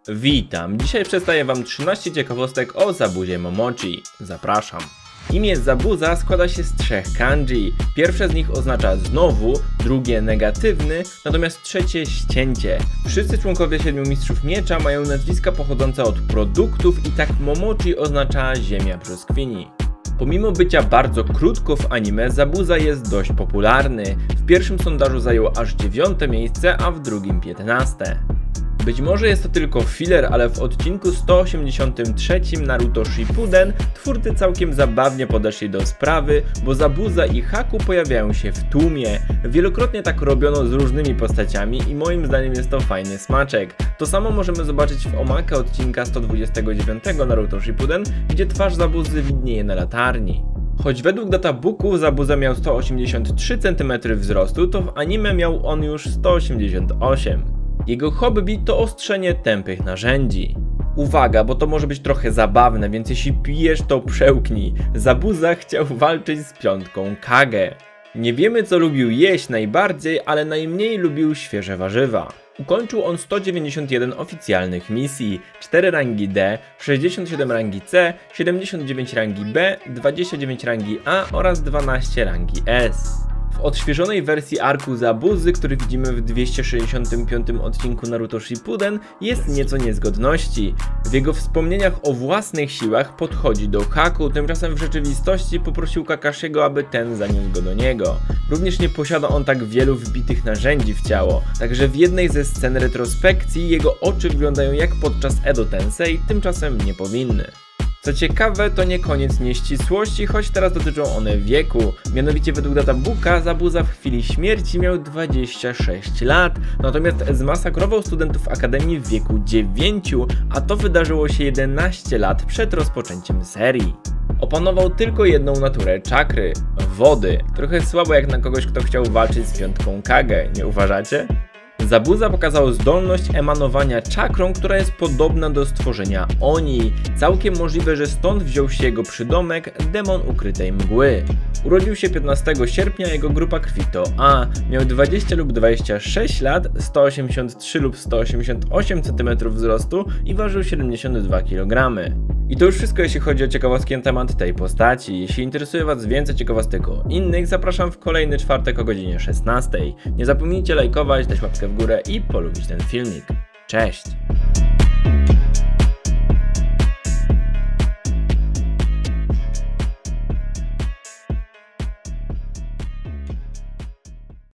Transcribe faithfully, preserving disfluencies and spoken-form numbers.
Witam, dzisiaj przedstawię wam trzynaście ciekawostek o Zabuzie Momochi. Zapraszam. Imię Zabuza składa się z trzech kanji. Pierwsze z nich oznacza znowu, drugie negatywny, natomiast trzecie ścięcie. Wszyscy członkowie Siedmiu Mistrzów Miecza mają nazwiska pochodzące od produktów i tak Momochi oznacza ziemia brzoskwini. Pomimo bycia bardzo krótko w anime, Zabuza jest dość popularny. W pierwszym sondażu zajął aż dziewiąte miejsce, a w drugim piętnaste. Być może jest to tylko filler, ale w odcinku sto osiemdziesiątym trzecim Naruto Shippuden twórcy całkiem zabawnie podeszli do sprawy, bo Zabuza i Haku pojawiają się w tłumie. Wielokrotnie tak robiono z różnymi postaciami i moim zdaniem jest to fajny smaczek. To samo możemy zobaczyć w Omake odcinka sto dwudziestego dziewiątego Naruto Shippuden, gdzie twarz Zabuzy widnieje na latarni. Choć według databooków Zabuza miał sto osiemdziesiąt trzy centymetry wzrostu, to w anime miał on już sto osiemdziesiąt osiem. Jego hobby to ostrzenie tępych narzędzi. Uwaga, bo to może być trochę zabawne, więc jeśli pijesz, to przełknij. Zabuza chciał walczyć z piątką Kage. Nie wiemy, co lubił jeść najbardziej, ale najmniej lubił świeże warzywa. Ukończył on sto dziewięćdziesiąt jeden oficjalnych misji, cztery rangi D, sześćdziesiąt siedem rangi C, siedemdziesiąt dziewięć rangi B, dwadzieścia dziewięć rangi A oraz dwanaście rangi S. W odświeżonej wersji arku Zabuzy, który widzimy w dwieście sześćdziesiątym piątym odcinku Naruto Shippuden, jest nieco niezgodności. W jego wspomnieniach o własnych siłach podchodzi do Haku, tymczasem w rzeczywistości poprosił Kakashiego, aby ten zaniósł go do niego. Również nie posiada on tak wielu wbitych narzędzi w ciało, także w jednej ze scen retrospekcji jego oczy wyglądają jak podczas Edo Tensei, tymczasem nie powinny. Co ciekawe, to nie koniec nieścisłości, choć teraz dotyczą one wieku. Mianowicie według databooka Zabuza w chwili śmierci miał dwadzieścia sześć lat, natomiast zmasakrował studentów akademii w wieku dziewięciu, a to wydarzyło się jedenaście lat przed rozpoczęciem serii. Opanował tylko jedną naturę czakry – wody. Trochę słabo jak na kogoś, kto chciał walczyć z piątką Kage, nie uważacie? Zabuza pokazał zdolność emanowania czakrą, która jest podobna do stworzenia Oni. Całkiem możliwe, że stąd wziął się jego przydomek demon ukrytej mgły. Urodził się piętnastego sierpnia, jego grupa krwi to A. Miał dwadzieścia lub dwadzieścia sześć lat, sto osiemdziesiąt trzy lub sto osiemdziesiąt osiem centymetrów wzrostu i ważył siedemdziesiąt dwa kilogramy. I to już wszystko, jeśli chodzi o ciekawostki na temat tej postaci. Jeśli interesuje was więcej ciekawostek o innych, zapraszam w kolejny czwartek o godzinie szesnastej. Nie zapomnijcie lajkować, dać łapkę w górę i polubić ten filmik. Cześć!